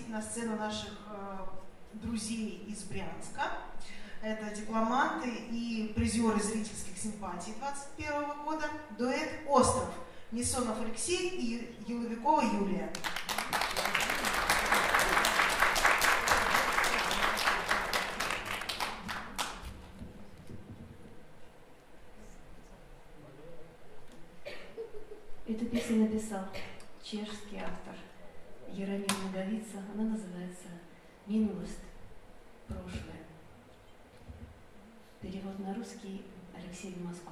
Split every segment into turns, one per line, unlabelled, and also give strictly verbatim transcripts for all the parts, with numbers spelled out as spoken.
пригласить на сцену наших э, друзей из Брянска. Это дипломанты и призеры зрительских симпатий двадцать первого года. Дуэт «Остров». Несонов Алексей и Еловикова Юлия.
Эту песню написал чешский автор Яромир Наговица. Она называется «Минулость. Прошлое». Перевод на русский Алексей Москов.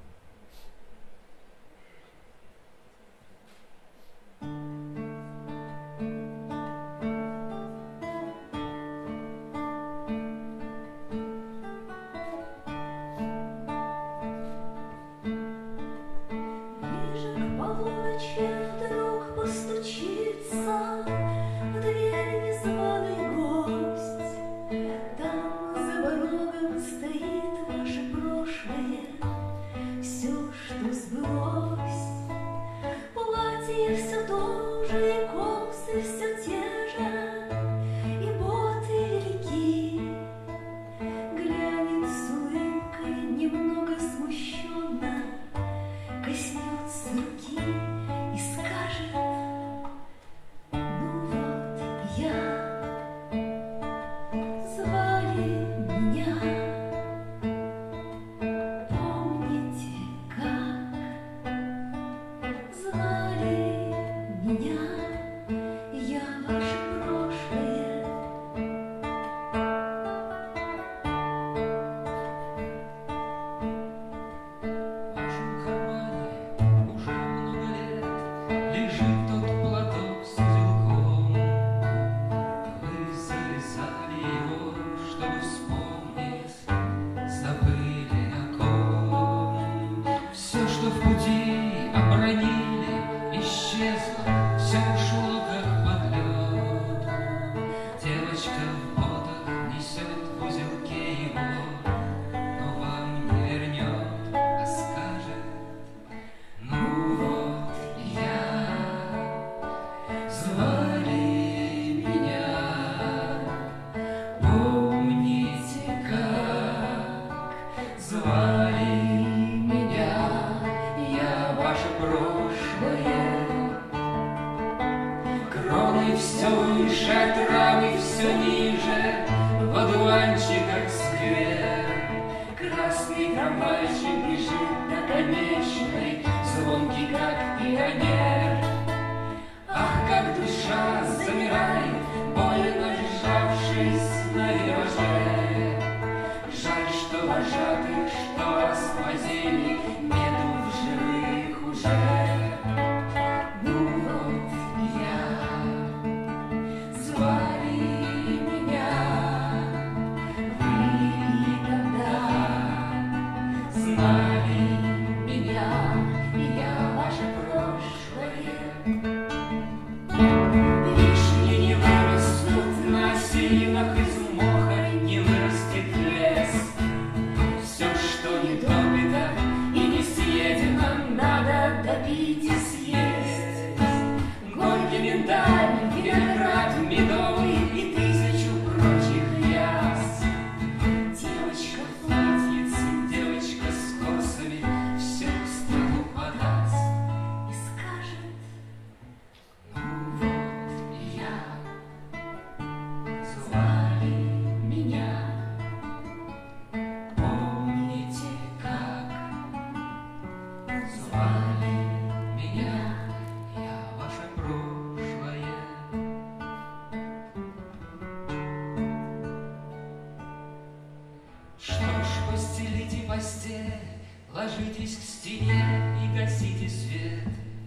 Ложитесь к стене и гасите свет.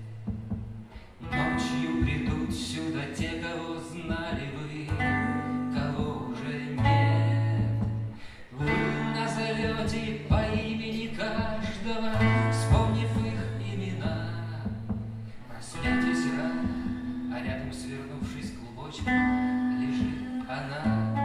Ночью придут сюда те, кого знали вы, кого уже нет. Вы назовете по имени каждого, вспомнив их имена. Проснетесь рано, а рядом, свернувшись клубочком, лежит она.